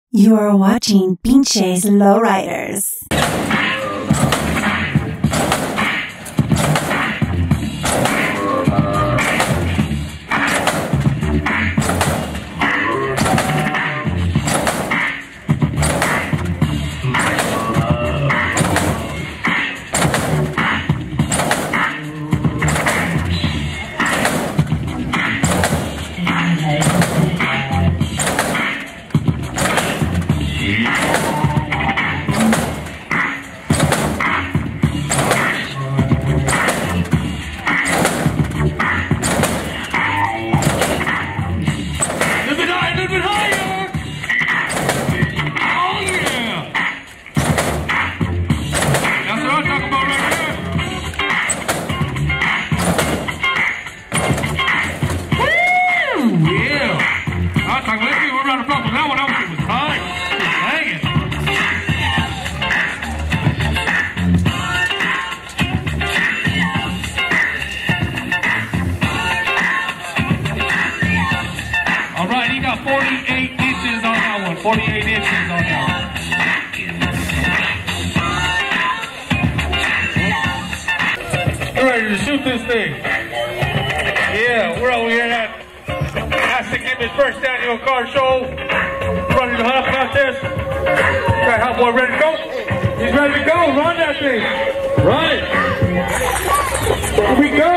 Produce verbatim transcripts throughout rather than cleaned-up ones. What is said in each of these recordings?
You're watching Pinches Lowriders. forty-eight inches on that one. forty-eight inches on that one. We're ready to shoot this thing. Yeah, we're over here at Aztec Image first annual car show. Running the hot contest. Got Hot Boy ready to go? He's ready to go. Run that thing. Run it. Here we go.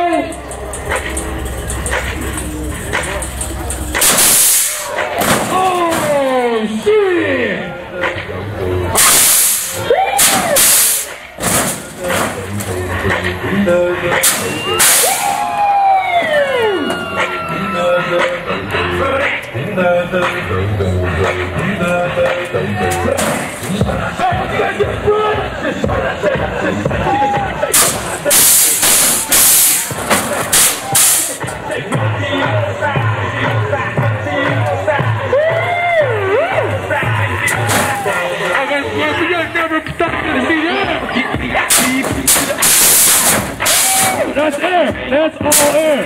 Oh, shit! That's air. That's all air.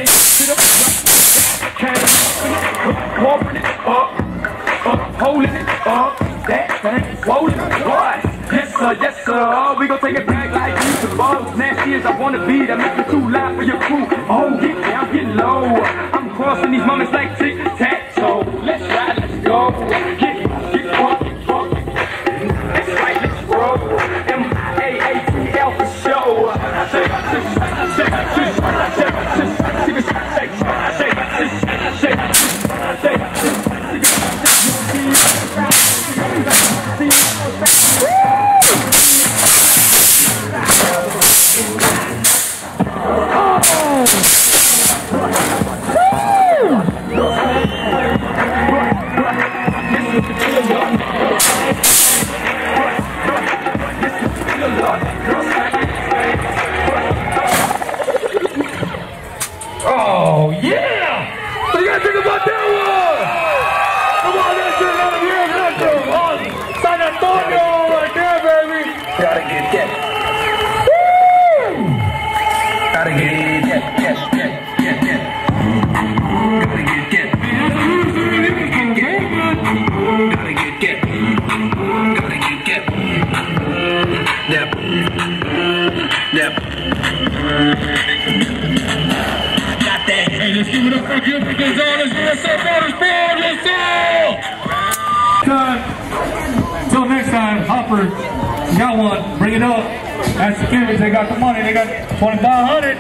Walking it up, up, holding it up, that thing, rolling it. Yes sir, yes sir. Oh, we gon' take it back like you. The ball's nasty as I wanna be. That makes it too loud for your crew. Oh, get down, get low. I'm crossing these moments like tic tac toe. Let's ride, let's go. Get, get fuck, get fuck. That's right, let's roll. M I A A T L for show. Shake, shake, shake, shake, shake, shake, Oh, yeah! So you gotta think about that one! Come on, that shit out of here, that's the oh, San Antonio right there, baby! Gotta get that. Woo! Gotta get that, yes, yes, yes, yes. Gotta get that. Gotta get that. Gotta get that. Yep. Yep. Hey, let's give it up for Gilbert Gonzalez, U S A Motorsport, let's go! Time. Until next time, Hopper, you got one, bring it up. That's the Image, they got the money, they got twenty-five hundred.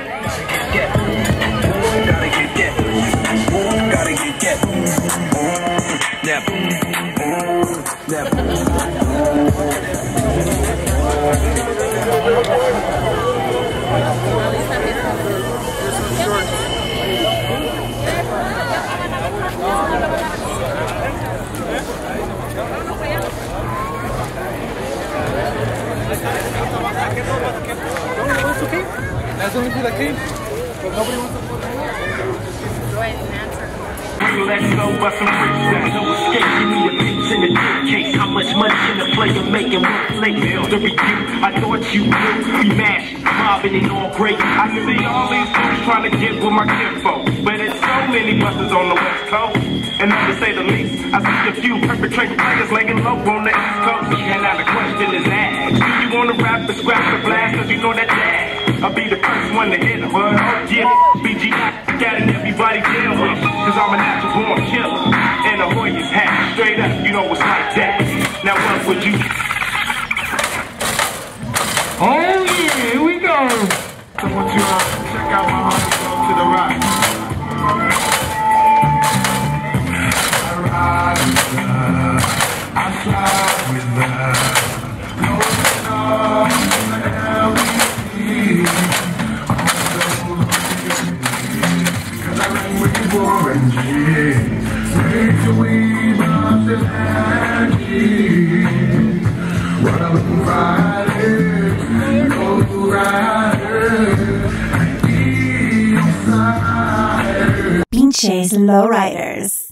Gotta get that. Gotta get that. Yep. Yep. That's only for the king. But nobody wants to put it. Go ahead and answer. Let's go, bust some freestyle. No escape, give me a piece in the case. How much money in the play? player making one play. The review, I thought you knew. We mashed, mobbing and all great. I can see all these folks trying to get with my kinfolk, but there's so many busters on the West Coast. And not to say the least, I see a few perpetrating players laying low on the East Coast. And now the question is asked, do you want to rap or scrap the blast? Cause you know that dad, I'll be the first one to hit him. But oh yeah, B G I got it, everybody deal with. Cause I'm a natural born killer. And a Hoyas hat, straight up, you know it's like that. Now what would you... Oh yeah, here we go. So I want you all to check out my homie go to the right. I ride with love, I slide with love. No, no, no, cause I like when you born, yeah. Make your way, but the magic. What I'm riding, go riding, inside. Pinches Lowriders.